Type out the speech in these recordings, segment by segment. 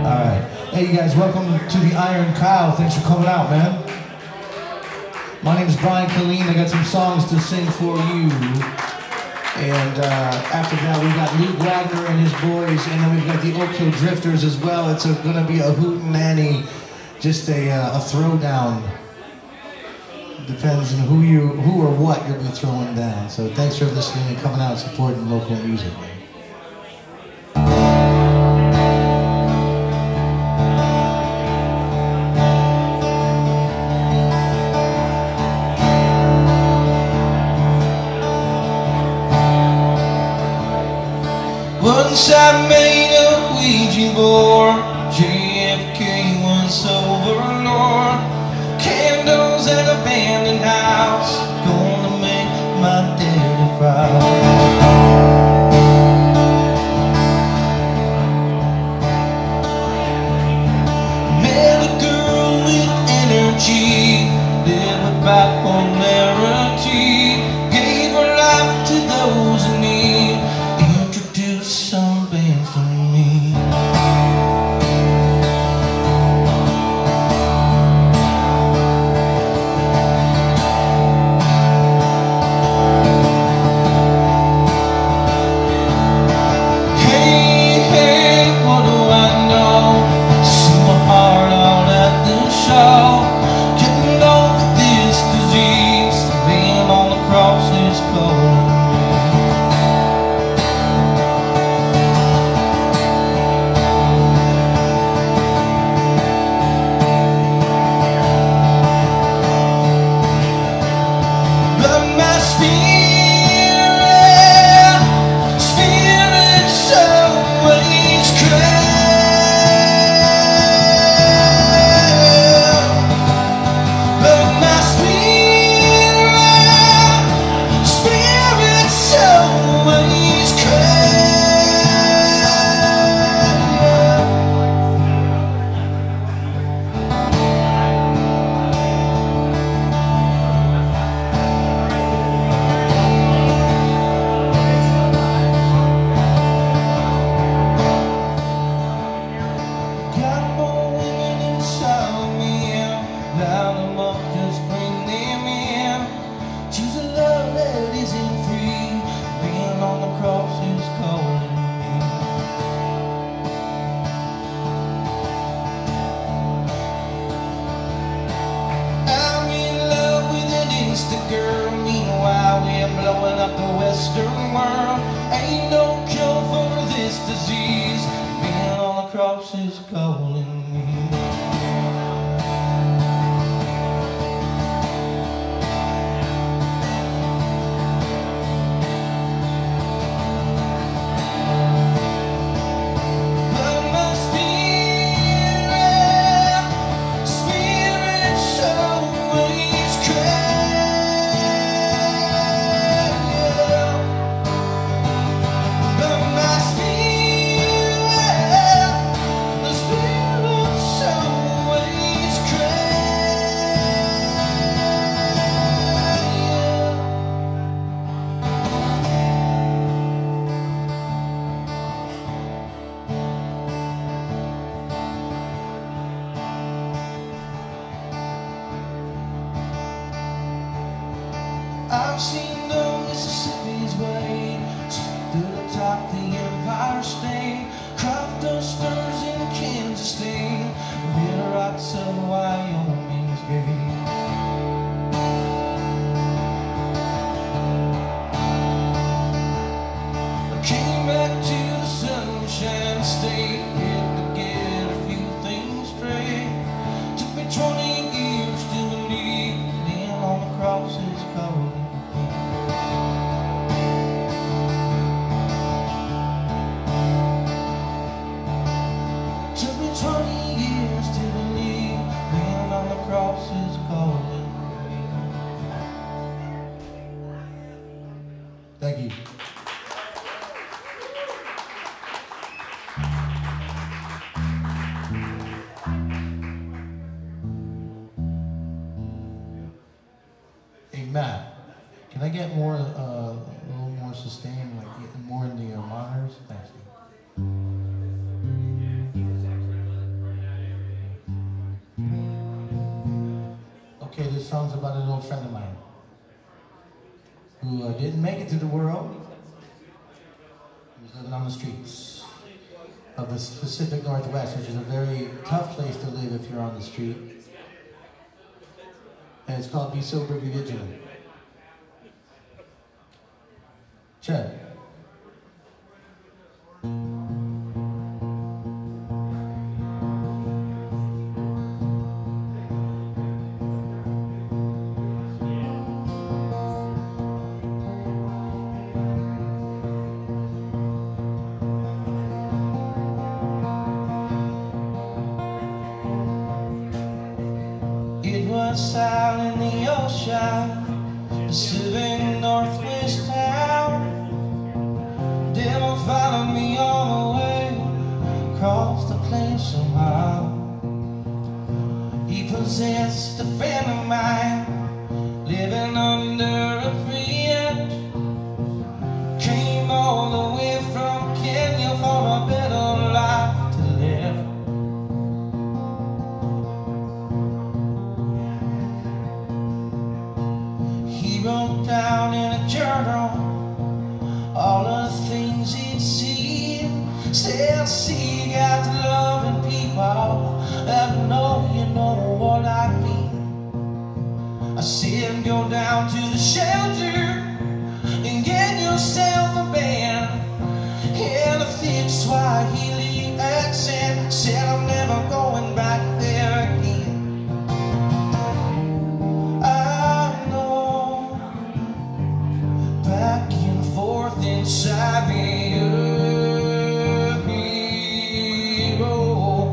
Alright. Hey, you guys, welcome to the Iron Cow. Thanks for coming out, man. My name is Brian Killeen. I got some songs to sing for you. And after that, we got Luke Wagner and his boys, and then we've got the Oak Hill Drifters as well. It's going to be a hootenanny, just a throwdown. Depends on who or what you'll be throwing down. So thanks for listening and coming out and supporting local music. Once I made a Ouija board, JFK was overlord. Candles in an abandoned house, gonna make my daddy proud. Met a girl with energy, lived with bipolarity, gave her life to those in need, introduced some bands to me. Girl, meanwhile we're blowing up the Western world. Ain't no cure for this disease. Being on the cross is calling me. I've seen the Mississippi's way, to the top the Empire State, crop dusters in Kansas State, hit the rocks of Wyoming's gate. I came back to the Sunshine State, had to get a few things straight. Took me 20 years to believe, being on the cross is calling. Took me 20 years to believe, being on the cross is calling me. Thank you. Hey, Matt, can I get more, a little more sustained, like more in the monitors? Thanks. This song's about an old friend of mine who didn't make it to the world. He was living on the streets of the Pacific Northwest, which is a very tough place to live if you're on the street. And it's called Be Sober, Be Vigilant. Check. It was out in the ocean, Pacific Northwest town. Devil followed me all the way across the plain somehow. He possessed a friend of mine, living under a bridge. Came all the way from Kenya for a better life to live. He wrote down in a journal all of the things he'd seen. Said, see, you got to loving people that know you know what I mean. I said, go down to the shelter and get yourself a band. In a thick Swahili accent, said, I'm never going back there again. I know, back and forth inside the earth we roll.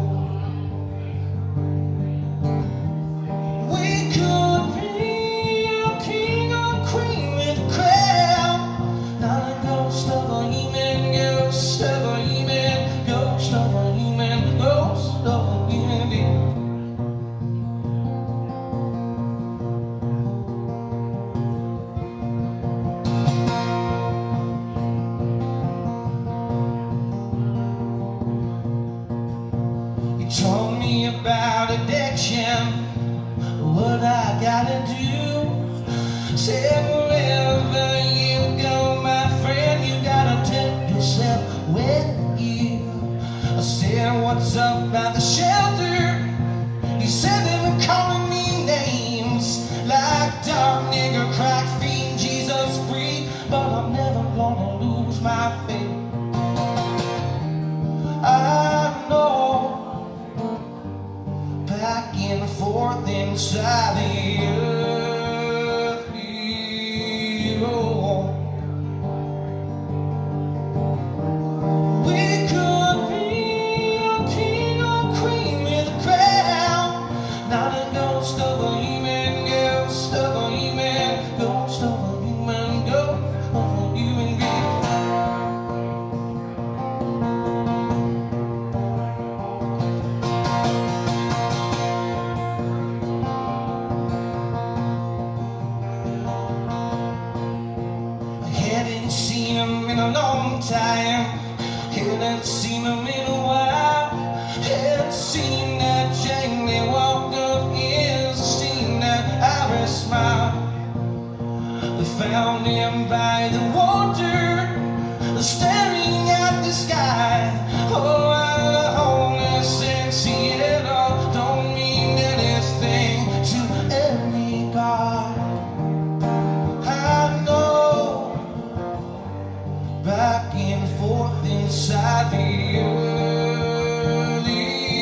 We could be a king or queen with a crown, not a ghost of a human, ghost of a human, ghost of a human, ghost of a human being. Told me about addiction, what I gotta do. Said wherever you go, my friend, you gotta take yourself with you. I said, what's up about the shelter? He said they were calling me names like dark nigger, crack fiend, Jesus freak, but I'm never gonna lose my faith. I know, back and forth inside the earth we roll. We could be a king or queen with a crown, not a ghost of a human, ghost of a human, ghost of a human, ghost of a human being. Hadn't seen him in a long time, hadn't seen him in a while. Hadn't seen that jangly walk of his, seen that Irish smile. They found him by the water, staring at the sky. Oh, while the homeless in Seattle don't mean anything to any God. I know, back and forth inside the early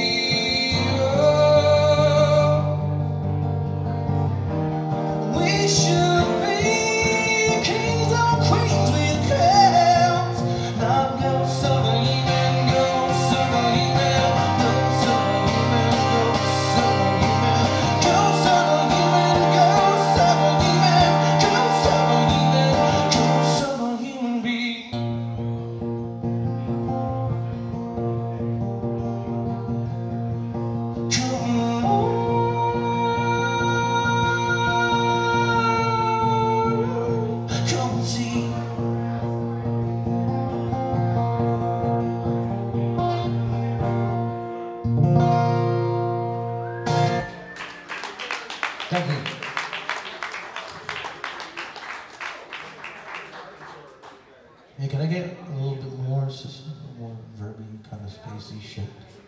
we should be kings or queens with crowns, not ghosts of a human, ghosts of a human, ghosts of a human, ghosts of a human, ghosts of a human, ghosts of a human, ghosts of a human, ghosts of a human being. Come on, come see. Thank you. Hey, can I get a little bit more, just a little more verby, kind of spacey shit?